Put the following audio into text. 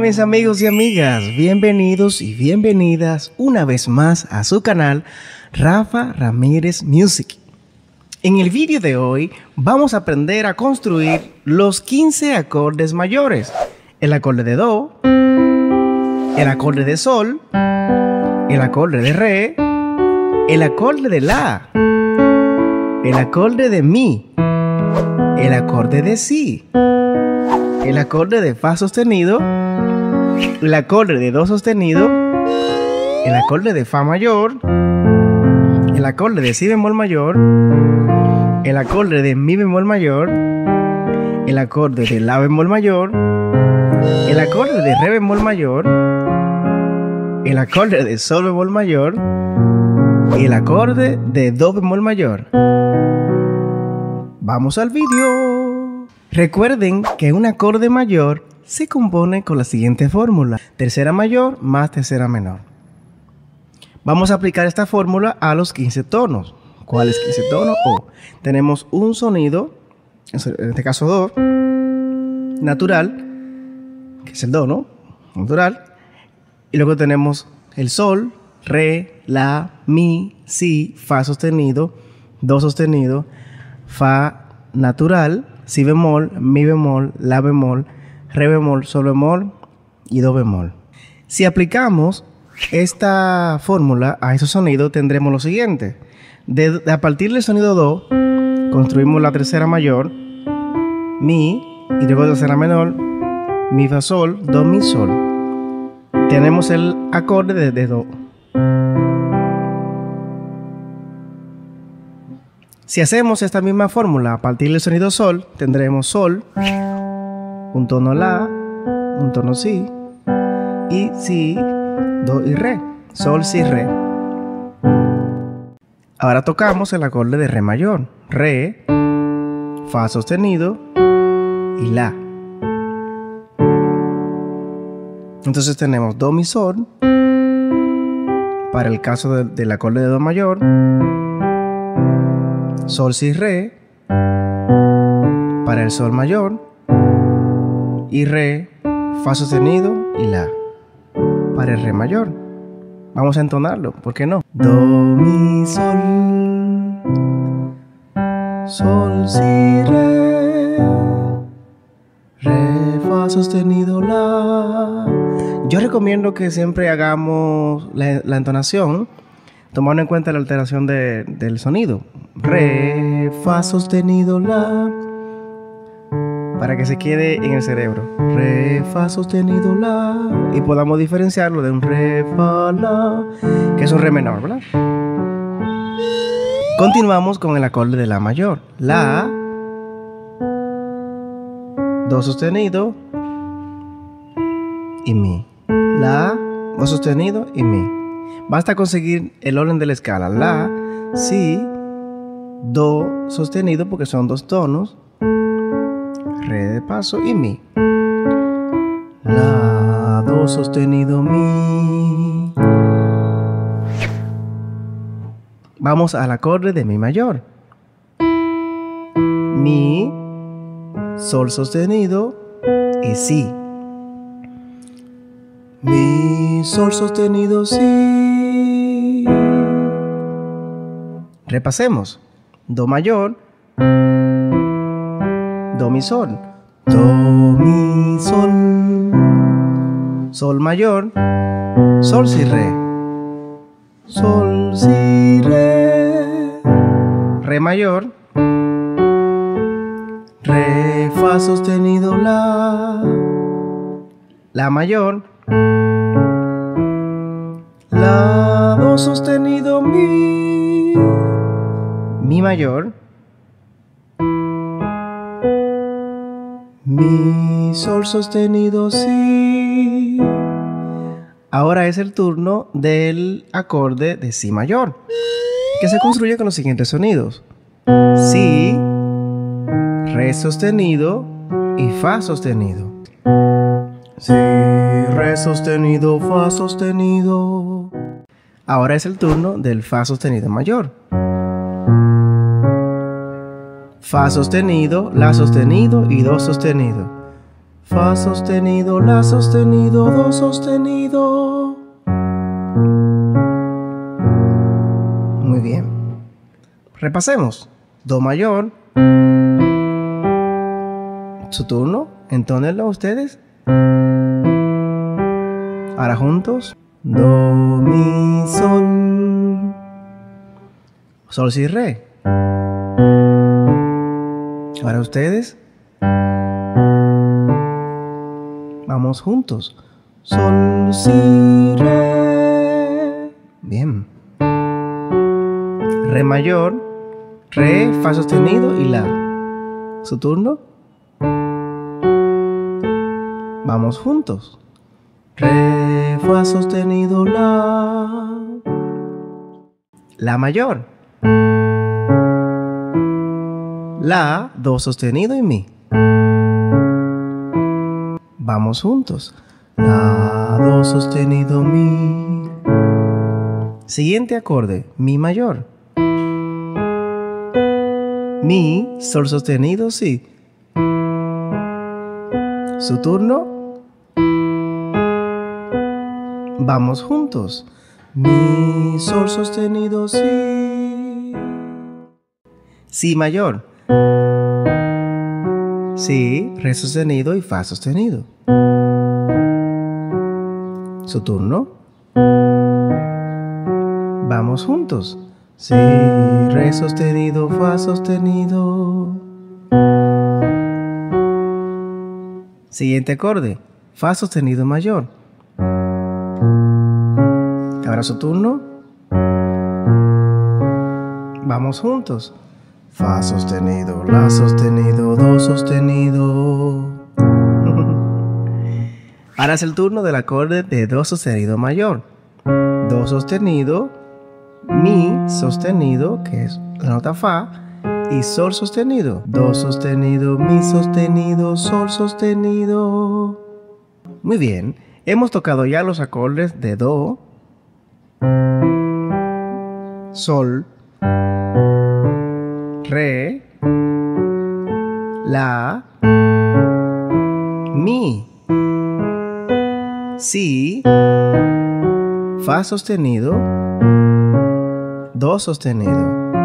mis amigos y amigas, bienvenidos y bienvenidas una vez más a su canal Rafa Ramírez Music. En el vídeo de hoy vamos a aprender a construir los 15 acordes mayores. El acorde de Do, el acorde de Sol, el acorde de Re, el acorde de La, el acorde de Mi, el acorde de Si, el acorde de Fa sostenido, el acorde de Do sostenido, el acorde de Fa mayor, el acorde de Si bemol mayor, el acorde de Mi bemol mayor, el acorde de La bemol mayor, el acorde de Re bemol mayor, el acorde de Sol bemol mayor y el acorde de Do bemol mayor. Vamos al vídeo. Recuerden que un acorde mayor se compone con la siguiente fórmula: tercera mayor más tercera menor. Vamos a aplicar esta fórmula a los 15 tonos. ¿Cuáles 15 tonos? Tenemos un sonido, en este caso Do, natural, que es el Do, ¿no? Natural. Y luego tenemos el Sol, Re, La, Mi, Si, Fa sostenido, Do sostenido, Fa natural, Si bemol, Mi bemol, La bemol, Re bemol, Sol bemol y Do bemol. Si aplicamos esta fórmula a esos sonidos, tendremos lo siguiente. A partir del sonido Do, construimos la tercera mayor, Mi, y luego tercera menor, Mi, Fa, Sol, Do, Mi, Sol. Tenemos el acorde de Do. Si hacemos esta misma fórmula a partir del sonido Sol, tendremos Sol, un tono La, un tono Si, y Si, Do y Re. Sol, Si, Re. Ahora tocamos el acorde de Re mayor, Re, Fa sostenido y La. Entonces tenemos Do, Mi, Sol para el caso del acorde de Do mayor, Sol, Si, Re para el Sol mayor y Re, Fa sostenido y La para el Re mayor. Vamos a entonarlo, ¿por qué no? Do, Mi, Sol, Sol, Si, Re, Re, Fa sostenido, La. Yo recomiendo que siempre hagamos la entonación tomando en cuenta la alteración del sonido. Re, Fa sostenido, La, para que se quede en el cerebro. Re, Fa sostenido, La, y podamos diferenciarlo de un Re, Fa, La, que es un Re menor, ¿verdad? Continuamos con el acorde de La mayor. La, Do sostenido y Mi. La, Do sostenido y Mi. Basta conseguir el orden de la escala. La, Si, Do sostenido porque son dos tonos, Re de paso y Mi. La, Do sostenido, Mi. Vamos al acorde de Mi mayor. Mi, Sol sostenido y Si. Mi, Sol sostenido, Si. Repasemos. Do mayor, Do, Mi, Sol, Do, Mi, Sol, Sol mayor, Sol, Si, Re, Sol, Si, Re, Re mayor, Re, Fa sostenido, La mayor, La, Do sostenido, Mi mayor, Mi, Sol sostenido, Si. Ahora es el turno del acorde de Si mayor, que se construye con los siguientes sonidos: Si, Re sostenido y Fa sostenido. Si, Re sostenido, Fa sostenido. Ahora es el turno del Fa sostenido mayor. Fa sostenido, La sostenido y Do sostenido. fa sostenido, la sostenido, do sostenido. Muy bien. Repasemos. Do mayor. Su turno. Entónenlo ustedes. Ahora juntos. Do, mi, sol. Sol, si, re. Ahora ustedes. Vamos juntos. Sol, si, re. Bien. Re mayor, re, fa sostenido y la. Su turno. Vamos juntos. Re, fa sostenido, la. La mayor. La, do sostenido y mi. Vamos juntos. La, do sostenido, mi. Siguiente acorde, mi mayor. Mi, sol sostenido, si. Su turno. Vamos juntos. Mi, sol sostenido, si. Si mayor. Si, re sostenido y fa sostenido. Su turno. Vamos juntos. Si, re sostenido, fa sostenido. Siguiente acorde, fa sostenido mayor. Ahora su turno. Vamos juntos. Fa sostenido, la sostenido, do sostenido. Ahora es el turno del acorde de do sostenido mayor. Do sostenido, mi sostenido, que es la nota fa, y sol sostenido. Do sostenido, mi sostenido, sol sostenido. Muy bien, hemos tocado ya los acordes de do, sol, re, la, mi, si, fa sostenido, do sostenido.